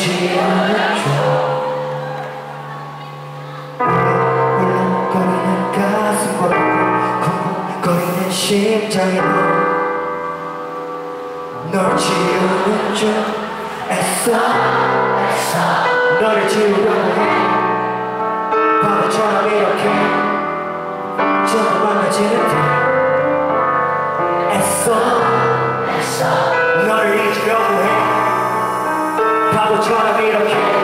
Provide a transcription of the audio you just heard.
지우는 중 울렁거리는 가슴과 쿵쿵거리는 심장이 널 지우는 중 애써 너를 지우려고 해 바보처럼 이렇게 처음 만나지는데 애써 너를 잊으려고 해 바보처럼 이렇게